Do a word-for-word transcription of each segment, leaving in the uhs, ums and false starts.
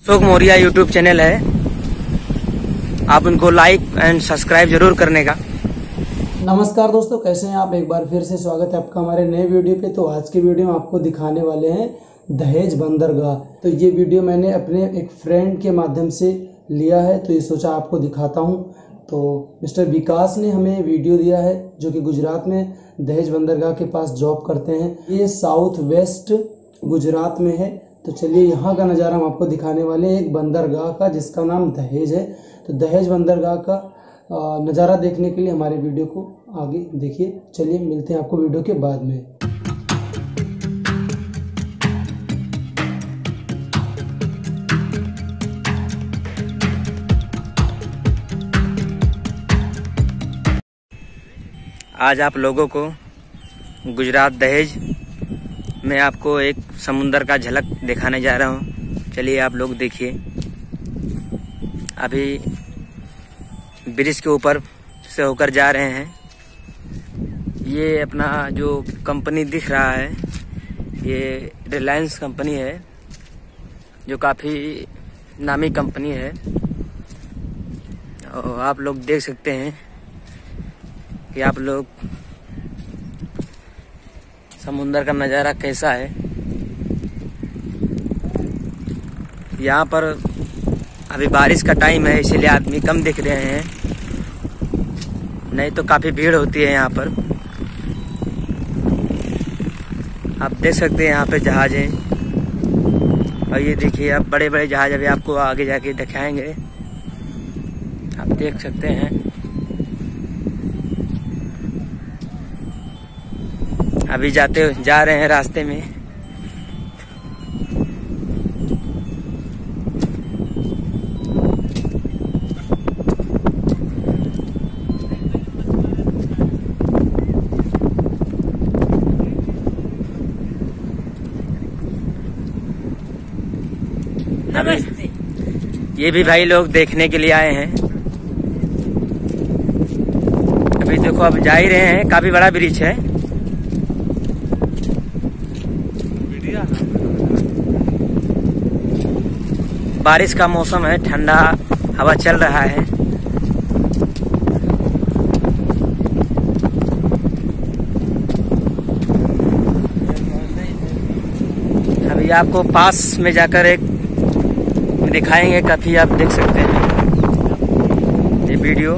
Ashok Maurya YouTube channel है, आप उनको लाइक एंड सब्सक्राइब जरूर करने का। नमस्कार दोस्तों, कैसे हैं आप। एक बार फिर से स्वागत है आपका हमारे नए वीडियो पे। तो आज की वीडियो में आपको दिखाने वाले हैं दहेज बंदरगाह। तो ये वीडियो मैंने अपने एक फ्रेंड के माध्यम से लिया है, तो ये सोचा आपको दिखाता हूँ। तो मिस्टर विकास ने हमें वीडियो दिया है, जो कि गुजरात में दहेज बंदरगाह के पास जॉब करते हैं। ये साउथ वेस्ट गुजरात में है। तो चलिए यहाँ का नज़ारा हम आपको दिखाने वाले हैं, एक बंदरगाह का जिसका नाम दहेज है। तो दहेज बंदरगाह का नज़ारा देखने के लिए हमारे वीडियो को आगे देखिए। चलिए मिलते हैं आपको वीडियो के बाद में। आज आप लोगों को गुजरात दहेज में आपको एक समुंदर का झलक दिखाने जा रहा हूँ। चलिए आप लोग देखिए। अभी ब्रिज के ऊपर से होकर जा रहे हैं। ये अपना जो कंपनी दिख रहा है, ये रिलायंस कंपनी है, जो काफ़ी नामी कंपनी है। और आप लोग देख सकते हैं कि आप लोग समुंदर का नज़ारा कैसा है। यहाँ पर अभी बारिश का टाइम है, इसीलिए आदमी कम दिख रहे हैं, नहीं तो काफ़ी भीड़ होती है यहाँ पर। आप देख सकते हैं यहाँ पे जहाज है। और ये देखिए, आप बड़े बड़े जहाज अभी आपको आगे जाके दिखाएंगे। आप देख सकते हैं अभी जाते जा रहे हैं रास्ते में। अभी ये भी भाई लोग देखने के लिए आए हैं। अभी देखो, अब जा ही रहे हैं। काफी बड़ा ब्रिज है। बारिश का मौसम है, ठंडा हवा चल रहा है। अभी आपको पास में जाकर एक दिखाएंगे। काफी आप देख सकते हैं ये वीडियो।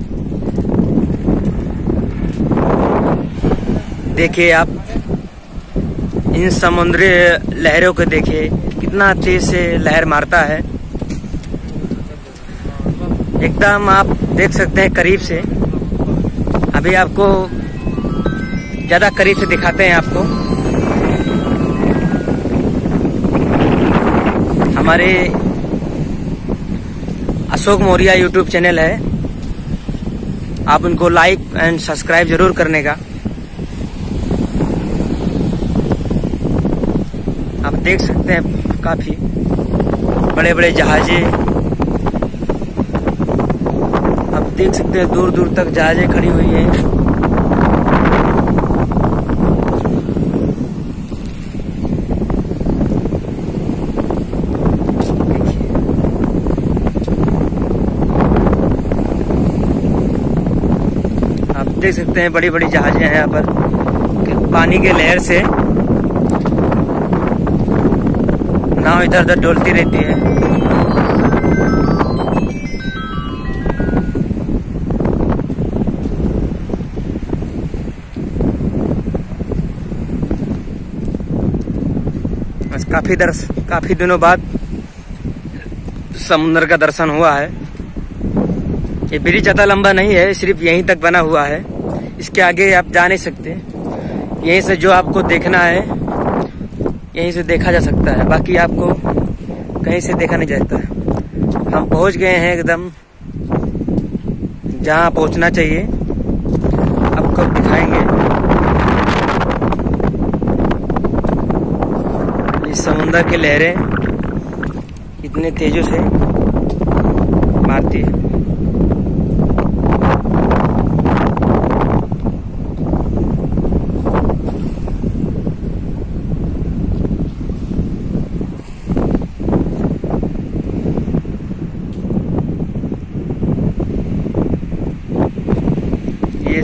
देखिए आप इन समुद्री लहरों को देखिए, कितना तेज से लहर मारता है। एकदम आप देख सकते हैं करीब से। अभी आपको ज्यादा करीब से दिखाते हैं आपको। हमारे अशोक मौर्या यूट्यूब चैनल है, आप उनको लाइक एंड सब्सक्राइब जरूर करने का। आप देख सकते हैं काफी बड़े बड़े जहाजें। आप देख सकते हैं दूर दूर तक जहाजें खड़ी हुई हैं। आप देख सकते हैं बड़ी बड़ी जहाजें हैं यहाँ पर। पानी के लहर से नाव इधर उधर डोलती रहती है। बस काफी दर्श काफी दिनों बाद समुद्र का दर्शन हुआ है। ये ब्रिज ज्यादा लंबा नहीं है, सिर्फ यहीं तक बना हुआ है। इसके आगे आप जा नहीं सकते। यहीं से जो आपको देखना है यहीं से देखा जा सकता है, बाकी आपको कहीं से देखा नहीं जाता है। हम पहुंच गए हैं एकदम जहां पहुंचना चाहिए। आपको दिखाएंगे ये समुद्र की लहरें इतने तेजों से मारती है।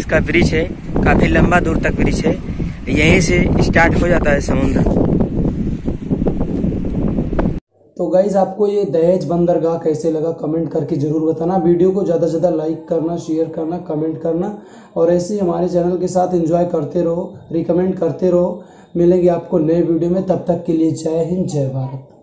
का ब्रिज है, काफी लंबा दूर तक ब्रिज है। यहीं से स्टार्ट हो जाता है समुद्र। तो गाइज आपको ये दहेज बंदरगाह कैसे लगा कमेंट करके जरूर बताना। वीडियो को ज़्यादा से ज़्यादा लाइक करना, शेयर करना, कमेंट करना और ऐसे ही हमारे चैनल के साथ एंजॉय करते रहो, रिकमेंड करते रहो। मिलेंगे आपको नए वीडियो में, तब तक के लिए जय हिंद, जय भारत।